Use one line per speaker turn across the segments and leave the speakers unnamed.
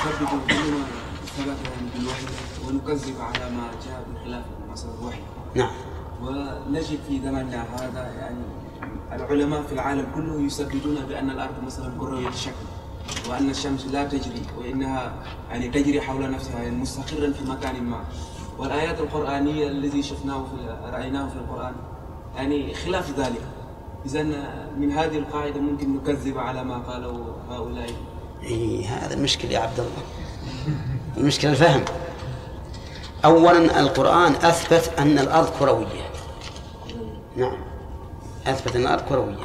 نثبت كل ما ثبت بالوحي ونكذب على ما جاء بخلاف مثلا الوحي.
نعم.
ونجد في زمننا هذا يعني العلماء في العالم كله يثبتون بأن الأرض مثلا كروية الشكل، وأن الشمس لا تجري وإنها يعني تجري حول نفسها يعني مستقرا في مكان ما. والآيات القرآنية الذي رأيناه في القرآن يعني خلاف ذلك. إذن من هذه القاعدة ممكن نكذب على ما قالوا هؤلاء.
هذا المشكلة يا عبد الله، المشكلة الفهم. أولا القرآن أثبت أن الأرض كروية. نعم، أثبت أن الأرض كروية.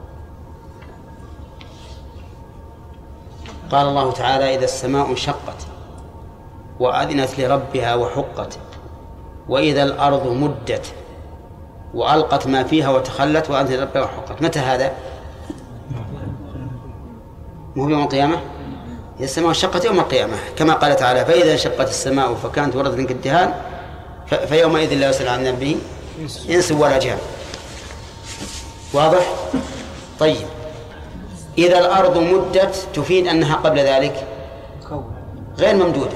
قال الله تعالى: إذا السماء انشقت وأذنت لربها وحقت وإذا الأرض مدت وألقت ما فيها وتخلت وأذنت لربها وحقت. متى هذا؟ مو يوم القيامة؟ إذا السماء انشقت يوم القيامة، كما قال تعالى: فإذا انشقت السماء فكانت وردة كالدهان فيومئذ لا يسأل عن ذنبه إنس ولا جان. واضح؟ طيب، إذا الأرض مدت تفيد أنها قبل ذلك غير ممدودة.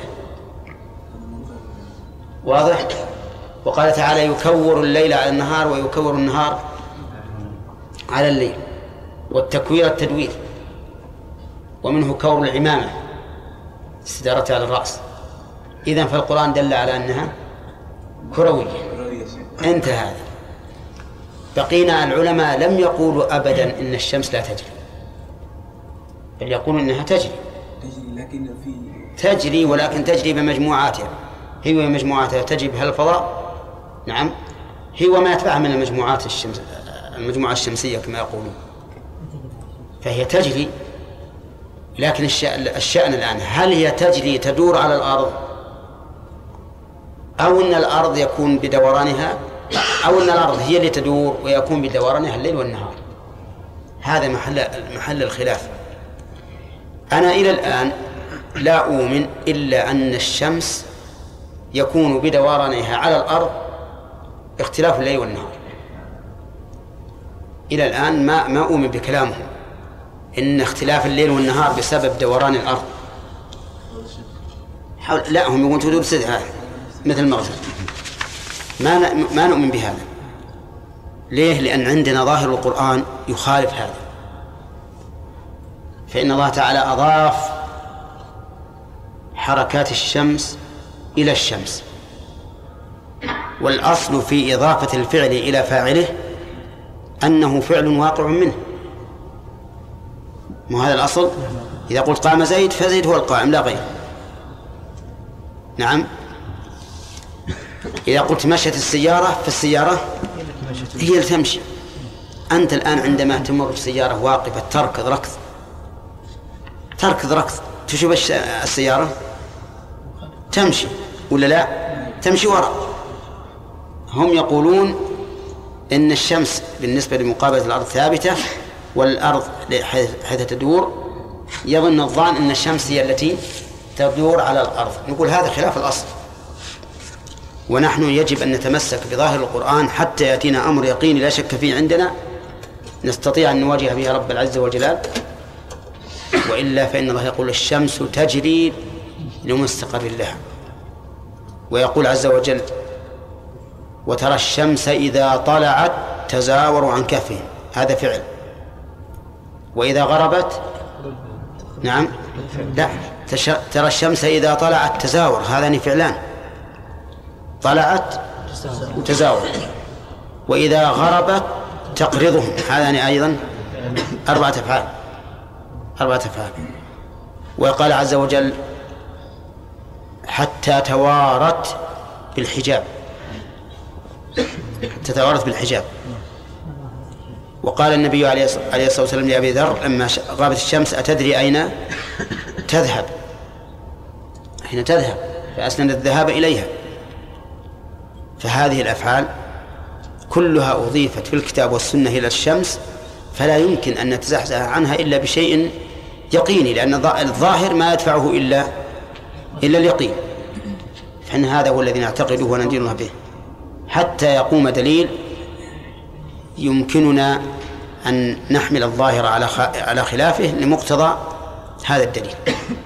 واضح؟ وقال تعالى: يكور الليل على النهار ويكور النهار على الليل، والتكوير التدوير، ومنه كور العمامة استدارتها على الرأس. إذن فالقرآن دل على أنها كروية. انتهى هذا. بقينا العلماء لم يقولوا أبدا إن الشمس لا تجري، بل يقولون إنها تجري،
لكن
تجري ولكن تجري بمجموعاتها. هي ومجموعاتها تجري بها الفضاء. نعم، هي وما يتبعها من المجموعة الشمسية كما يقولون، فهي تجري. لكن الشأن الآن هل هي تجري تدور على الأرض، أو أن الأرض يكون بدورانها، أو أن الأرض هي اللي تدور ويكون بدورانها الليل والنهار. هذا محل الخلاف. أنا إلى الآن لا أؤمن إلا أن الشمس يكون بدورانها على الأرض اختلاف الليل والنهار. إلى الآن ما أؤمن بكلامهم إن اختلاف الليل والنهار بسبب دوران الأرض. لا، هم يقولون تدور سدها مثل المغزى. ما نؤمن بهذا. ليه؟ لأن عندنا ظاهر القرآن يخالف هذا. فإن الله تعالى أضاف حركات الشمس إلى الشمس، والأصل في إضافة الفعل إلى فاعله أنه فعل واقع منه. مو هذا الأصل؟ إذا قلت قام زيد فزيد هو القائم لا غير. نعم. إذا قلت مشت السيارة فالسيارة هي اللي تمشي. أنت الآن عندما تمر السيارة واقفة تركض ركض تشوف السيارة تمشي ولا لا؟ تمشي وراء. هم يقولون إن الشمس بالنسبة لمقابلة الأرض ثابتة، والأرض حيث تدور يظن الظان أن الشمس هي التي تدور على الأرض. نقول هذا خلاف الأصل، ونحن يجب أن نتمسك بظاهر القرآن حتى يأتينا أمر يقين لا شك فيه عندنا نستطيع أن نواجه بها رب العزة والجلال. وإلا فإن الله يقول: الشمس تجري لمستقر لها. ويقول عز وجل: وترى الشمس إذا طلعت تزاور عن كهفهم. هذا فعل. وإذا غربت، نعم، لا، ترى الشمس إذا طلعت تزاور. هذان فعلان، طلعت وتزاور. وإذا غربت تقرضهم. هذان أيضا أربعة أفعال. وقال عز وجل: حتى توارت بالحجاب. وقال النبي عليه الصلاة والسلام لأبي ذر لما غابت الشمس: أتدري أين تذهب؟ حين تذهب، فأسند الذهاب إليها. فهذه الأفعال كلها أضيفت في الكتاب والسنة إلى الشمس، فلا يمكن أن نتزحزح عنها إلا بشيء يقيني، لأن الظاهر ما يدفعه إلا اليقين. فإن هذا هو الذي نعتقده وندين الله به حتى يقوم دليل يمكننا أن نحمل الظاهر على خلافه لمقتضى هذا الدليل.